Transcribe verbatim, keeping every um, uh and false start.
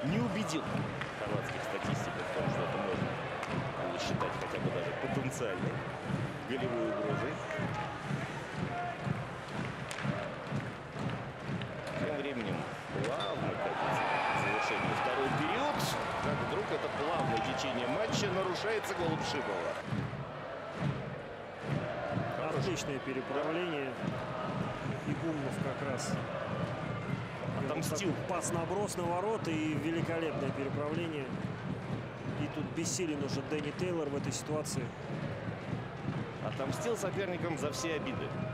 не убедил хорватских статистиков в том, что это можно было считать хотя бы даже потенциальной голевой угрозой. Тем временем плавно катится к завершению второй период, как вдруг это плавное течение матча нарушается голом Шибова. Отличное переправление. И Гумнов как раз отомстил. Пас наброс на ворота и великолепное переправление. И тут бессилен уже Дэнни Тейлор в этой ситуации. Отомстил соперникам за все обиды.